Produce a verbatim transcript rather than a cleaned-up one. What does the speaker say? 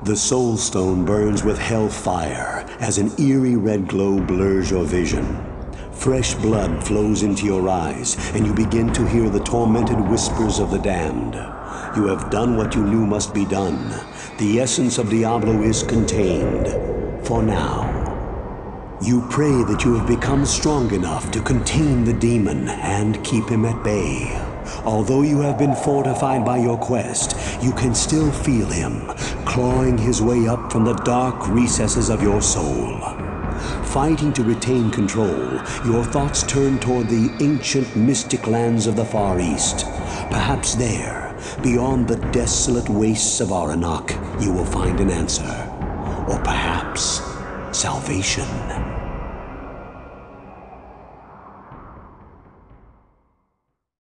The Soul Stone burns with hellfire as an eerie red glow blurs your vision. Fresh blood flows into your eyes, and you begin to hear the tormented whispers of the damned. You have done what you knew must be done. The essence of Diablo is contained. For now. You pray that you have become strong enough to contain the demon and keep him at bay. Although you have been fortified by your quest, you can still feel him, clawing his way up from the dark recesses of your soul. Fighting to retain control, your thoughts turn toward the ancient mystic lands of the Far East. Perhaps there, beyond the desolate wastes of Aranok, you will find an answer. Or perhaps, salvation.